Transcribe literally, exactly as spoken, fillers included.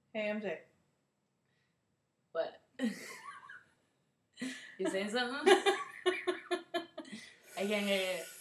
Hey, M J. What? You saying something? I can't hear it.